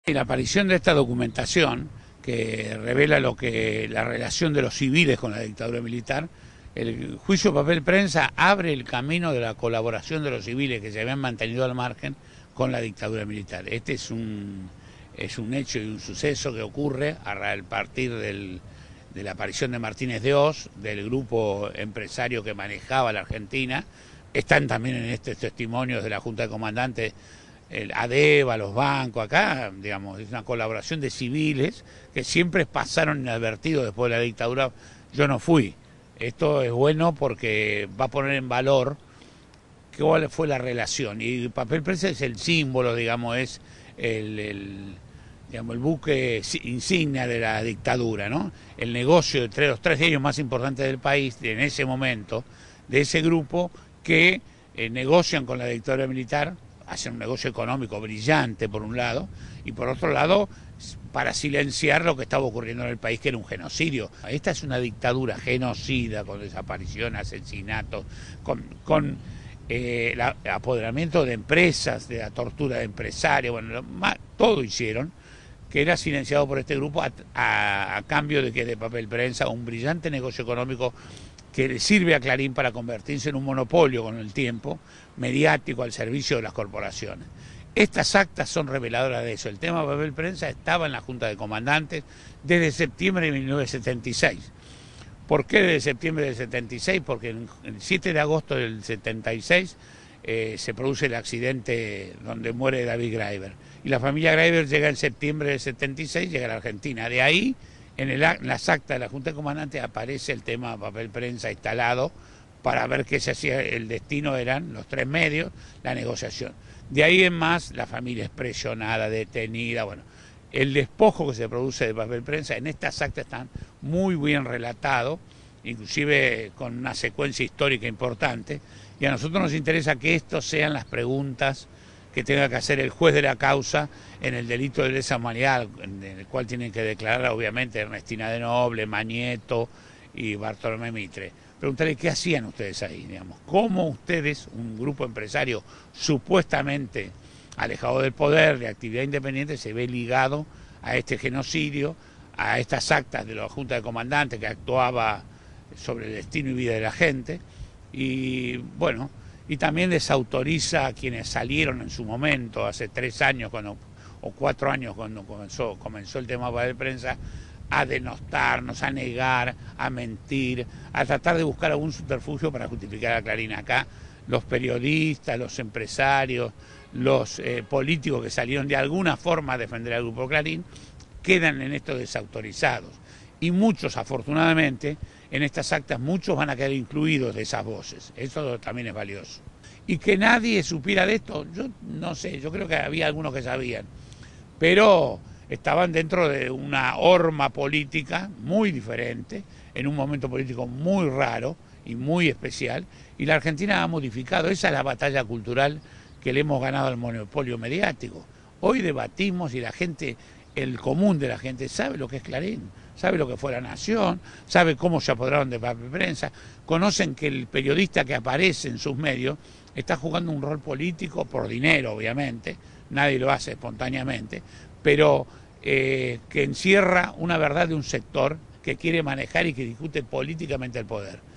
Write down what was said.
Y la aparición de esta documentación, que revela la relación de los civiles con la dictadura militar, el juicio papel prensa abre el camino de la colaboración de los civiles que se habían mantenido al margen con la dictadura militar. Este es un hecho y un suceso que ocurre a partir de la aparición de Martínez de Hoz, del grupo empresario que manejaba la Argentina. Están también en estos testimonios de la Junta de Comandantes, el ADEVA, los bancos, acá, digamos, es una colaboración de civiles que siempre pasaron inadvertidos después de la dictadura. Yo no fui. Esto es bueno porque va a poner en valor cuál fue la relación. Y el papel prensa es el símbolo, digamos, es el buque insignia de la dictadura, ¿no? El negocio entre los tres diarios más importantes del país, en ese momento, de ese grupo que negocian con la dictadura militar, hacen un negocio económico brillante por un lado, y por otro lado, para silenciar lo que estaba ocurriendo en el país, que era un genocidio. Esta es una dictadura genocida, con desaparición, asesinatos, con el apoderamiento de empresas, de la tortura de empresarios, bueno, todo hicieron, que era silenciado por este grupo a cambio de que de papel prensa, un brillante negocio económico que le sirve a Clarín para convertirse en un monopolio con el tiempo, mediático al servicio de las corporaciones. Estas actas son reveladoras de eso. El tema de papel prensa estaba en la Junta de Comandantes desde septiembre de 1976. ¿Por qué desde septiembre del 76? Porque el 7 de agosto del 76 se produce el accidente donde muere David Graeber. Y la familia Graeber llega en septiembre del 76, llega a la Argentina. De ahí, en las actas de la Junta de Comandantes aparece el tema de papel prensa instalado para ver qué se hacía. El destino eran los tres medios, la negociación. De ahí en más, la familia es presionada, detenida, bueno. El despojo que se produce de papel prensa en estas actas están muy bien relatados, inclusive con una secuencia histórica importante, y a nosotros nos interesa que estas sean las preguntas que tenga que hacer el juez de la causa en el delito de lesa humanidad, en el cual tienen que declarar obviamente Ernestina de Noble, Mañeto y Bartolomé Mitre. Preguntarle qué hacían ustedes ahí, digamos, cómo ustedes, un grupo empresario supuestamente alejado del poder, de actividad independiente, se ve ligado a este genocidio, a estas actas de la Junta de Comandantes que actuaba sobre el destino y vida de la gente, y bueno, y también desautoriza a quienes salieron en su momento, hace 3 años o 4 años cuando comenzó el tema de prensa, a denostarnos, a negar, a mentir, a tratar de buscar algún subterfugio para justificar a Clarín. Acá los periodistas, los empresarios, los políticos que salieron de alguna forma a defender al Grupo Clarín, quedan en esto desautorizados. Y muchos, afortunadamente, en estas actas, muchos van a quedar incluidos de esas voces. Eso también es valioso. Y que nadie supiera de esto, yo no sé, yo creo que había algunos que sabían, pero estaban dentro de una horma política muy diferente, en un momento político muy raro y muy especial, y la Argentina ha modificado. Esa es la batalla cultural que le hemos ganado al monopolio mediático. Hoy debatimos y la gente, el común de la gente, sabe lo que es Clarín, sabe lo que fue La Nación, sabe cómo se apoderaron de papel prensa, conocen que el periodista que aparece en sus medios está jugando un rol político por dinero, obviamente, nadie lo hace espontáneamente, pero que encierra una verdad de un sector que quiere manejar y que discute políticamente el poder.